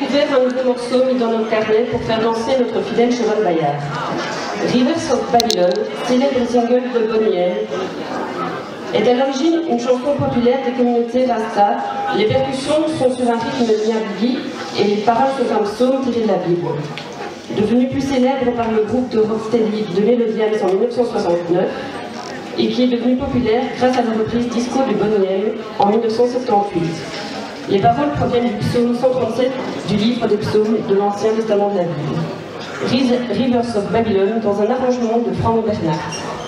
découvert un nouveau morceau mis dans notre carnet pour faire danser notre fidèle cheval Bayard. Rivers of Babylon, célèbre single de Bonnie M, est à l'origine une chanson populaire des communautés Rasta. Les percussions sont sur un rythme de Nyabighi et les paroles sont un psaume tiré de la Bible. Devenu plus célèbre par le groupe de rocksteady de Melodians en 1969 et qui est devenu populaire grâce à la reprise disco de Bonnie M en 1978. Les paroles proviennent du psaume 137 du livre des psaumes de l'Ancien Testament de la Bible. Rivers of Babylon dans un arrangement de Frank Bernard.